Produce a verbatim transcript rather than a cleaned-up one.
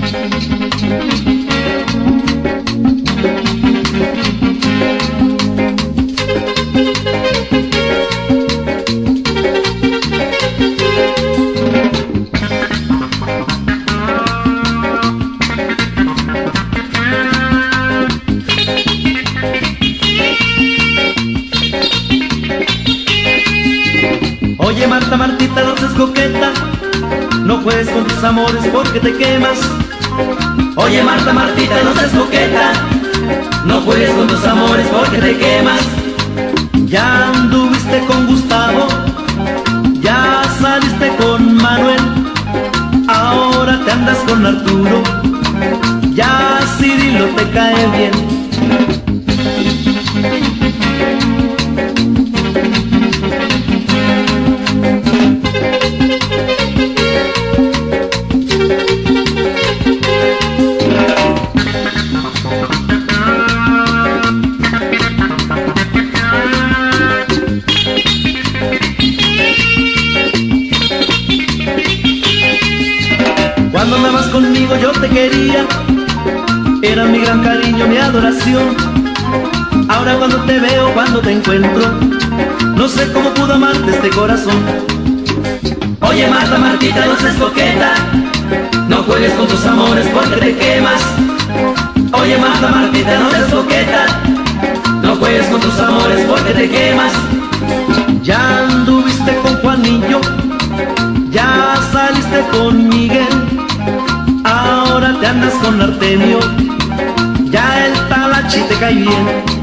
Oye Marta, Martita, no seas coqueta, no juegues con tus amores porque te quemas. Oye Marta, Martita, no seas coqueta, no juegues con tus amores porque te quemas. Ya anduviste con Gustavo, ya saliste con Manuel, ahora te andas con Arturo, ya Cirilo te cae bien. Cuando andabas conmigo yo te quería, era mi gran cariño, mi adoración. Ahora cuando te veo, cuando te encuentro, no sé cómo pudo amarte este corazón. Oye Marta, Martita, no seas coqueta, no juegues con tus amores porque te quemas. Oye Marta, Martita, no seas coqueta, no juegues con tus amores porque te quemas. Ya anduviste con Juanillo, ya saliste con Miguel, ahora te andas con Artemio, ya el Talachi te cae bien.